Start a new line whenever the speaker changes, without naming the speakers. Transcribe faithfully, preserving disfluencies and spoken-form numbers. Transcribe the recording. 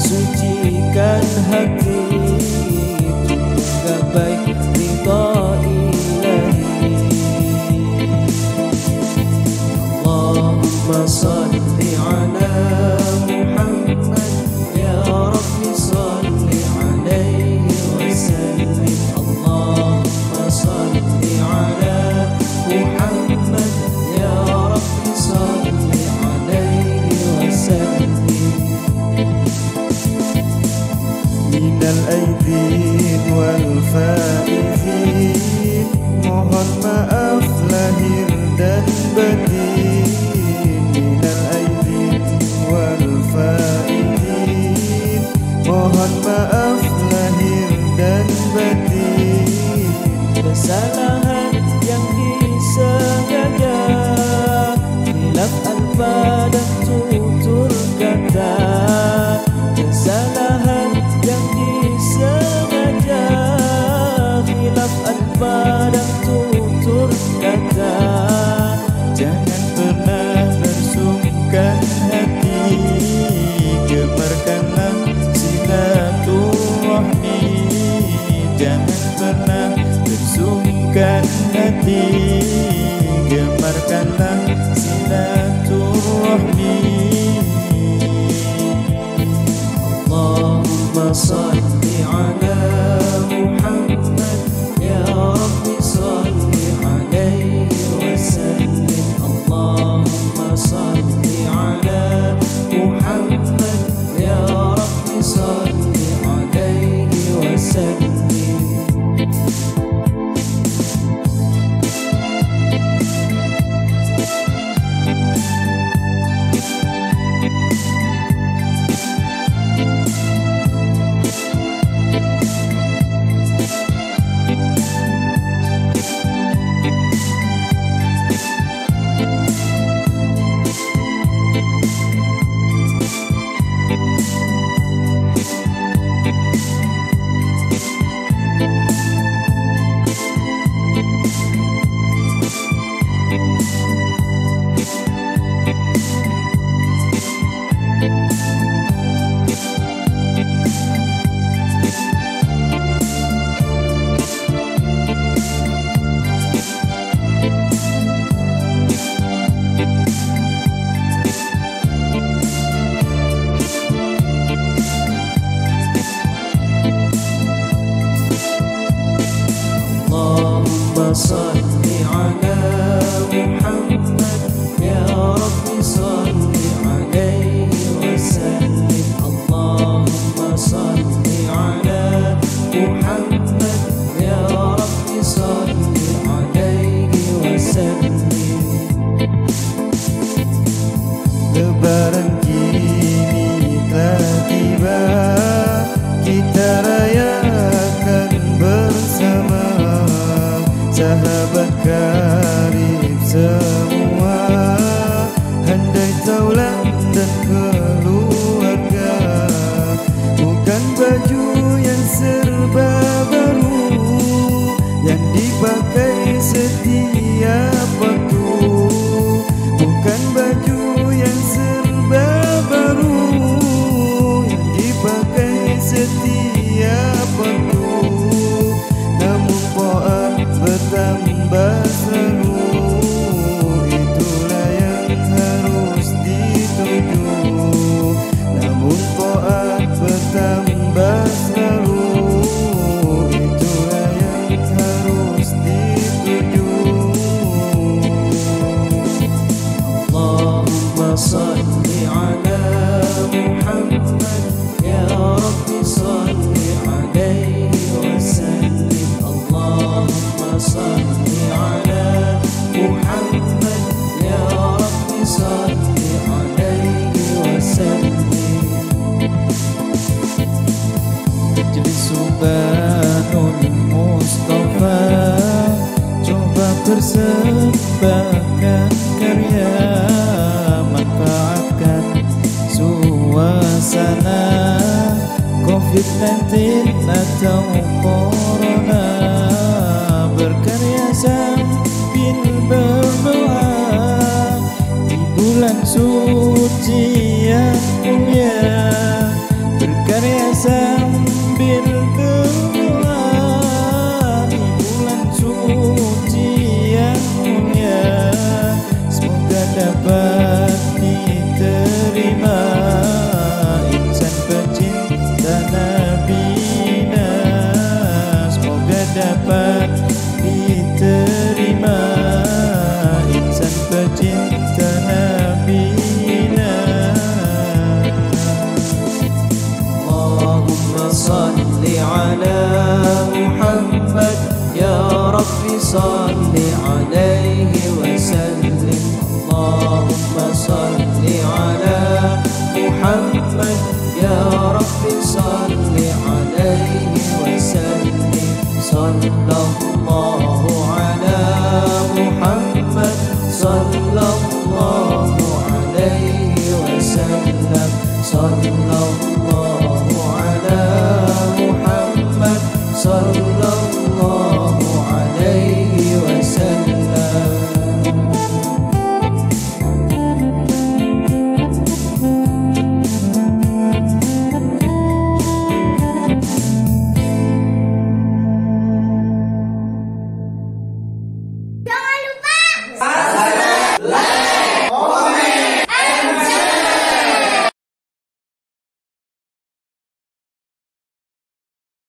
sucikan hati untuk gapai ridha ilahi. Allahumma salli ala Muhammad ya Rabbi salli alaihi wa sallim. Allahumma salli ala Muhammad ya Rabbi salli alaihi wa sallim. Minal aidin wal faizin, mohon maaf lahir dan batin. Minal aidin wal faizin, mohon maaf lahir dan batin. Kesalahan yang disengaja, khilaf al-fadah tutur kata. Kesalahan yang disengaja, khilaf al-fadah tutur kata. Jangan pernah bersungkan hati, gemarkanlah silaturahmi. Jangan pernah bersungkan hati, gemarkanlah silaturahmi. Allahumma salli ala Muhammad ya Rabbi salli alaihi wa sallim. Allahumma salli ala Muhammad ya Rabbi salli alaihi wa sallim. Allahumma salli ala Muhammad ya Rabbi salli alaihi wa sallim. Allahumma salli ala Muhammad ya Rabbi salli alaihi wa sallim. Lebaran kini telah tiba, kita rayakan bersama. Sahabat karib semua, handai taulan dan keluarga. Bukan baju yang serba baru yang dipakai setiap waktu. Bukan baju yang serba baru yang dipakai setiap waktu. Namun poat bertambah selalu, itulah yang harus dituju. Namun poat bertambah selalu, itulah yang harus dituju. Allahumma salli ala Muhammad ya Rabbi salli alaihi wa sallim. Allahumma salli ala Muhammad ya Rabbi salli alaihi wa sallim. Majlis Banul Mustafa, coba persembahkan karya, manfaatkan suasana covid sembilan belas atau corona. Berkarya sambil berdoa di bulan suci yang mulia. محمد يا رب صل عليه وسلم صلى الله على محمد صلى الله عليه وسلم صلى الله على محمد صلى الله عليه وسلم.
Jangan lupa